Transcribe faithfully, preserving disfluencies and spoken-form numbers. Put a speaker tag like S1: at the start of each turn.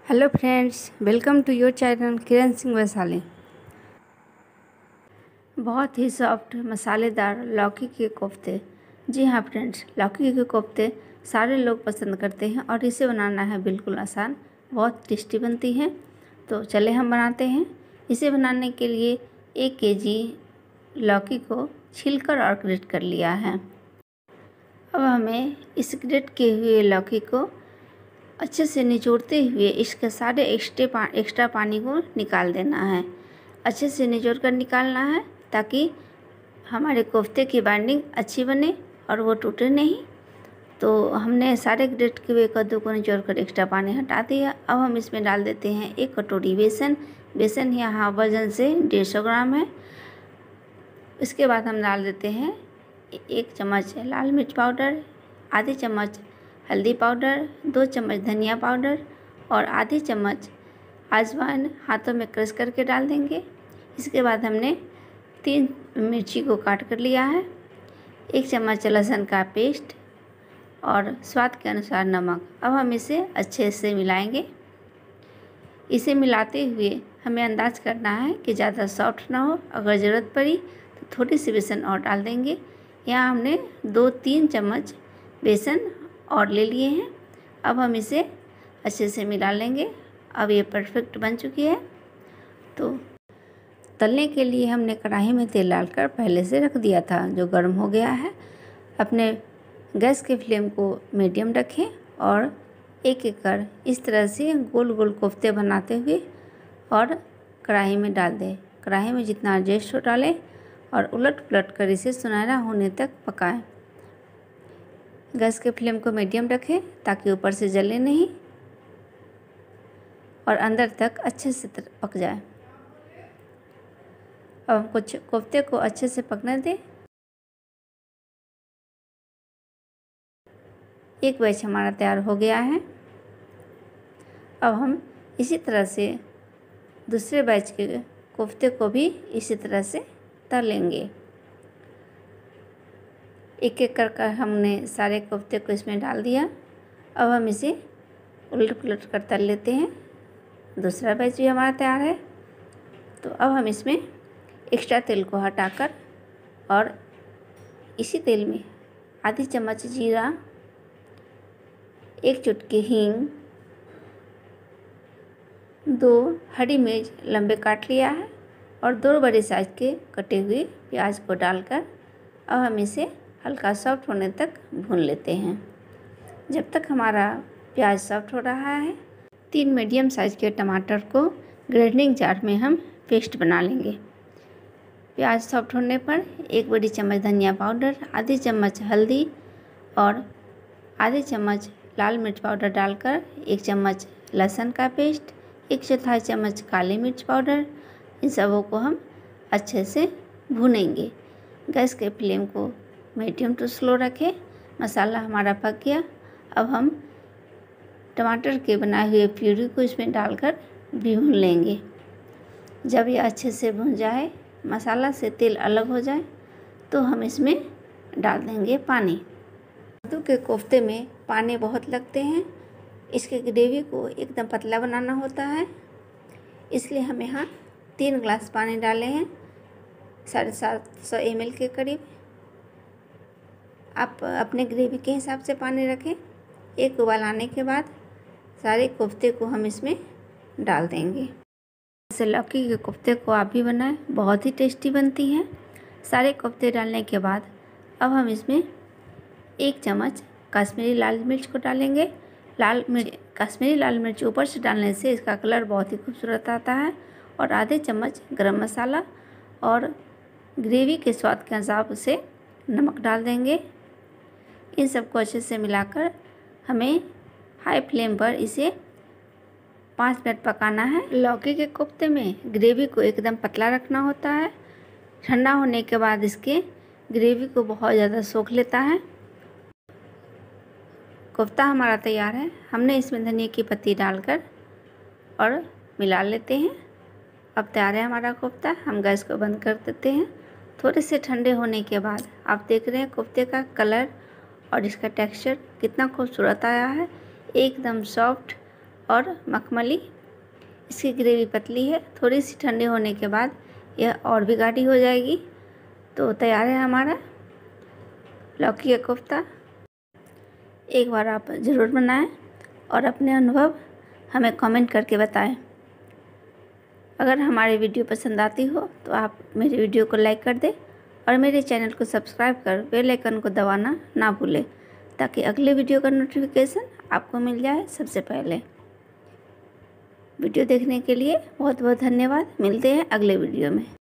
S1: Hello friends, welcome to your channel Kiran Singh Vaishali. बहुत ही soft मसालेदार लौकी के कोफ्ते। जी हाँ फ्रेंड्स, लौकी के कोफ्ते सारे लोग पसंद करते हैं और इसे बनाना है बिल्कुल आसान, बहुत टेस्टी बनती है। तो चले हम बनाते हैं। इसे बनाने के लिए एक केजी लौकी को छीलकर और ग्रेट कर लिया है। अब हमें इस ग्रेट किए हुए लौकी को अच्छे से निचोड़ते हुए इसके सारे एक्स्ट्रा पा, एक्स्ट्रा पानी को निकाल देना है। अच्छे से निचोड़ कर निकालना है ताकि हमारे कोफ्ते की बाइंडिंग अच्छी बने और वो टूटे नहीं। तो हमने सारे ग्रेट किए हुए कद्दू को निचोड़ कर एक्स्ट्रा पानी हटा दिया। अब हम इसमें डाल देते हैं एक कटोरी बेसन। बेसन यहाँ वजन से डेढ़ सौ ग्राम है। इसके बाद हम डाल देते हैं एक चम्मच लाल मिर्च पाउडर, आधी चम्मच हल्दी पाउडर, दो चम्मच धनिया पाउडर और आधी चम्मच अजवाइन हाथों में क्रश करके डाल देंगे। इसके बाद हमने तीन मिर्ची को काट कर लिया है, एक चम्मच लहसुन का पेस्ट और स्वाद के अनुसार नमक। अब हम इसे अच्छे से मिलाएंगे। इसे मिलाते हुए हमें अंदाज़ करना है कि ज़्यादा सॉफ्ट ना हो। अगर ज़रूरत पड़ी तो थोड़ी सी बेसन और डाल देंगे। यहाँ हमने दो तीन चम्मच बेसन और ले लिए हैं। अब हम इसे अच्छे से मिला लेंगे। अब ये परफेक्ट बन चुकी है। तो तलने के लिए हमने कढ़ाई में तेल डालकर पहले से रख दिया था, जो गर्म हो गया है। अपने गैस के फ्लेम को मीडियम रखें और एक एक कर इस तरह से गोल गोल कोफ्ते बनाते हुए और कढ़ाई में डाल दें। कढ़ाई में जितना एडजस्ट हो डालें और उलट पुलट कर इसे सुनहरा होने तक पकाएं। गैस के फ्लेम को मीडियम रखें ताकि ऊपर से जले नहीं और अंदर तक अच्छे से पक जाए। अब हम कुछ कोफ्ते को अच्छे से पकने दें। एक बैच हमारा तैयार हो गया है। अब हम इसी तरह से दूसरे बैच के कोफ्ते को भी इसी तरह से तल लेंगे। एक एक कर कर हमने सारे कोफ्ते को इसमें डाल दिया। अब हम इसे उलट पुलट कर तल लेते हैं। दूसरा बैच भी हमारा तैयार है। तो अब हम इसमें एक्स्ट्रा तेल को हटाकर और इसी तेल में आधी चम्मच जीरा, एक चुटकी हींग, दो हरी मिर्च लंबे काट लिया है और दो बड़े साइज के कटे हुए प्याज को डालकर अब हम इसे हल्का सॉफ्ट होने तक भून लेते हैं। जब तक हमारा प्याज सॉफ्ट हो रहा है, तीन मीडियम साइज के टमाटर को ग्राइंडिंग जार में हम पेस्ट बना लेंगे। प्याज सॉफ्ट होने पर एक बड़ी चम्मच धनिया पाउडर, आधी चम्मच हल्दी और आधी चम्मच लाल मिर्च पाउडर डालकर एक चम्मच लहसुन का पेस्ट, एक चौथाई चम्मच काली मिर्च पाउडर, इन सबों को हम अच्छे से भूनेंगे। गैस के फ्लेम को मीडियम टू स्लो रखें। मसाला हमारा पक गया। अब हम टमाटर के बनाए हुए प्यूरी को इसमें डालकर भी भून लेंगे। जब ये अच्छे से भुन जाए, मसाला से तेल अलग हो जाए, तो हम इसमें डाल देंगे पानी। कद्दू के कोफ्ते में पानी बहुत लगते हैं। इसके ग्रेवी को एकदम पतला बनाना होता है, इसलिए हम यहाँ तीन गिलास पानी डाले हैं, साढ़े सात सौ एम एल के करीब। आप अपने ग्रेवी के हिसाब से पानी रखें। एक उबाल आने के बाद सारे कोफ्ते को हम इसमें डाल देंगे। जैसे लौकी के कोफ्ते को आप भी बनाएं, बहुत ही टेस्टी बनती हैं। सारे कोफ्ते डालने के बाद अब हम इसमें एक चम्मच कश्मीरी लाल मिर्च को डालेंगे। लाल मिर्च कश्मीरी लाल मिर्च ऊपर से डालने से इसका कलर बहुत ही खूबसूरत आता है। और आधे चम्मच गरम मसाला और ग्रेवी के स्वाद के हिसाब से नमक डाल देंगे। इन सबको अच्छे से मिलाकर हमें हाई फ्लेम पर इसे पाँच मिनट पकाना है। लौकी के कोफ्ते में ग्रेवी को एकदम पतला रखना होता है। ठंडा होने के बाद इसके ग्रेवी को बहुत ज़्यादा सोख लेता है। कोफ्ता हमारा तैयार है। हमने इसमें धनिया की पत्ती डालकर और मिला लेते हैं। अब तैयार है हमारा कोफ्ता। हम गैस को बंद कर देते हैं। थोड़े से ठंडे होने के बाद आप देख रहे हैं कोफ्ते का कलर और इसका टेक्सचर कितना खूबसूरत आया है। एकदम सॉफ्ट और मखमली। इसकी ग्रेवी पतली है, थोड़ी सी ठंडी होने के बाद यह और भी गाढ़ी हो जाएगी। तो तैयार है हमारा लौकी का कोफ्ता। एक बार आप ज़रूर बनाएं और अपने अनुभव हमें कमेंट करके बताएं। अगर हमारी वीडियो पसंद आती हो तो आप मेरी वीडियो को लाइक कर दें और मेरे चैनल को सब्सक्राइब कर बेल आइकन को दबाना ना भूलें, ताकि अगले वीडियो का नोटिफिकेशन आपको मिल जाए सबसे पहले। वीडियो देखने के लिए बहुत बहुत धन्यवाद। मिलते हैं अगले वीडियो में।